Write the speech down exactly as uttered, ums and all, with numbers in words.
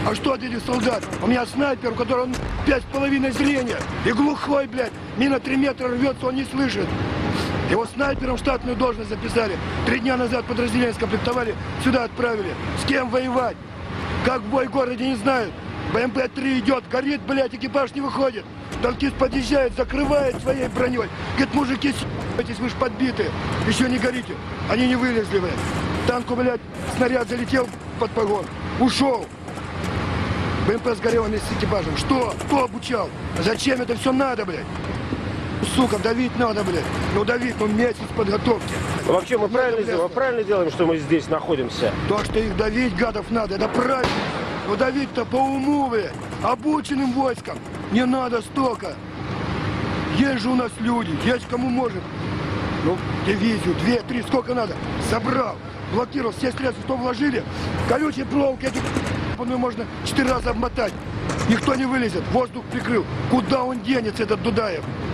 А что от этих солдат? У меня снайпер, у которого пять с половиной зрения. И глухой, блядь. Мина три метра рвется, он не слышит. Его снайпером в штатную должность записали. Три дня назад подразделение скомплектовали, сюда отправили. С кем воевать? Как в бой в городе, не знают. БМП три идет, горит, блядь, экипаж не выходит. Танкист подъезжает, закрывает своей броней. Говорит, мужики, с***тесь, вы ж подбиты. Еще не горите. Они не вылезли, блядь. Танку, блядь, снаряд залетел под погон. Ушел. БМП сгорел вместе с экипажем. Что? Кто обучал? Зачем это все надо, блядь? Сука, давить надо, блядь. Ну давить, ну месяц подготовки. Ну, вообще мы правильно делаем, мы правильно делаем, что мы здесь находимся. То, что их давить, гадов, надо, это правильно. Но давить-то по уму, блядь. Обученным войскам. Не надо столько. Есть же у нас люди, есть кому может. Ну, дивизию, две, три, сколько надо. Собрал, блокировал все средства, что вложили. Колючие проволоки, эту можно четыре раза обмотать. Никто не вылезет, воздух прикрыл. Куда он денется, этот Дудаев?